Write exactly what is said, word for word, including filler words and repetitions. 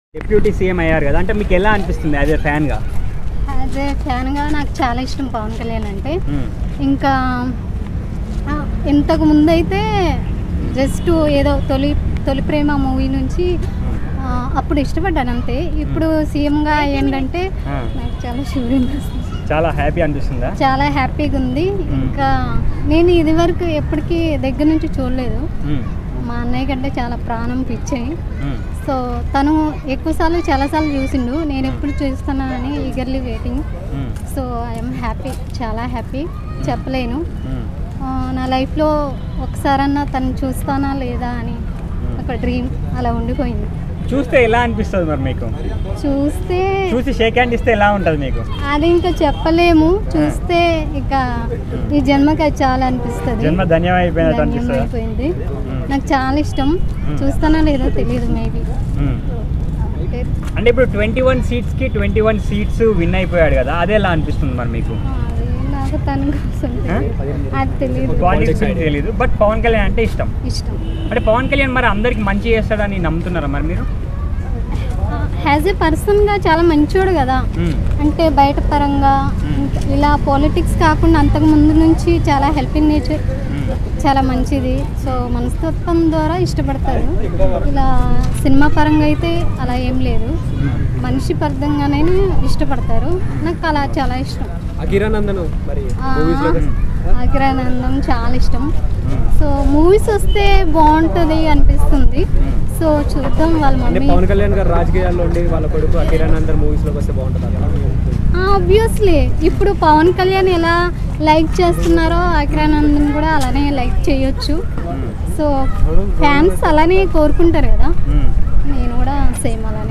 Deputy CM అయ్యారు కదా, అంటే మీకు ఎలా అనిపిస్తుంది యాజ్ ఏ ఫ్యాన్గా? యాజ్ ఏ ఫ్యాన్గా నాకు చాలా ఇష్టం పవన్ కళ్యాణ్ అంటే. ఇంకా ఇంతకు ముందు అయితే జస్ట్ ఏదో తొలి తొలి ప్రేమ మూవీ నుంచి అప్పుడు ఇష్టపడ్డాను అంతే. ఇప్పుడు సీఎంగా ఏంటంటే నాకు చాలా షూరింగ్ వస్తుంది, చాలా హ్యాపీ అనిపిస్తుందా? చాలా హ్యాపీగా ఉంది. ఇంకా నేను ఇది వరకు ఎప్పటికీ దగ్గర నుంచి చూడలేదు. మా అన్నయ్య కంటే చాలా ప్రాణం పిచ్చాయి. సో తను ఎక్కువసార్లు చాలాసార్లు చూసిండు, నేను ఎప్పుడు చూస్తున్నానని eagerly waiting. So I'm happy, చాలా హ్యాపీ, చెప్పలేను. నా లైఫ్లో ఒకసారన్నా తను చూస్తానా లేదా అని ఒక డ్రీమ్ అలా ఉండిపోయింది. చూస్తే ఎలా అనిపిస్తుంది మరి మీకు? చూస్తే చూసి షేక్ హ్యాండ్ ఇస్తే ఎలా ఉంటుంది మీకు? అది ఇంకా చెప్పలేము. చూస్తే ఇక ఈ జన్మకి అది చాలా అనిపిస్తుంది, జన్మ ధన్యమైపోయింది. నాకు చాలా ఇష్టం. చూస్తానా లేదో తెలియదు, మేబీ. అంటే ఇప్పుడు ట్వంటీ వన్ సీట్స్ కి ట్వంటీ వన్ సీట్స్ విన్ అయిపోయాడు కదా, అదే ఎలా అనిపిస్తుంది మరి మీకు? నాకు తన కోసం అది తెలియదు, పాలిటిక్స్ తెలియదు, బట్ పవన్ కళ్యాణ్ అంటే ఇష్టం. ఇష్టం అంటే పవన్ కళ్యాణ్ మరి అందరికి మంచి చేస్తాడని నమ్ముతున్నారా మరి మీరు? యాజ్ ఏ పర్సన్గా చాలా మంచోడు కదా, అంటే బయట పరంగా ఇలా పాలిటిక్స్ కాకుండా అంతకు ముందు నుంచి చాలా హెల్పింగ్ నేచర్, చాలా మంచిది. సో మనస్తత్వం ద్వారా ఇష్టపడతారు. ఇలా సినిమా పరంగా అయితే అలా ఏం లేదు, మనిషి పరంగానే ఇష్టపడతారు. నాకు అలా చాలా ఇష్టం. అఖిరానందం చాలా ఇష్టం. సో మూవీస్ వస్తే బాగుంటుంది అనిపిస్తుంది. సో చూద్దాం. వాళ్ళ మమ్మీ పవన్ కళ్యాణ్ గారు రాజకీయాల్లో ఉండి వాళ్ళ కొడుకు అఖిరానందన్ మూవీస్లోకి వస్తే బాగుంటుంది. ఆబ్వియస్లీ ఇప్పుడు పవన్ కళ్యాణ్ ఎలా లైక్ చేస్తున్నారో అఖిరానందన్ కూడా అలానే లైక్ చేయొచ్చు. సో ఫ్యాన్స్ అలానే కోరుకుంటారు కదా, నేను కూడా సేమ్ అలానే.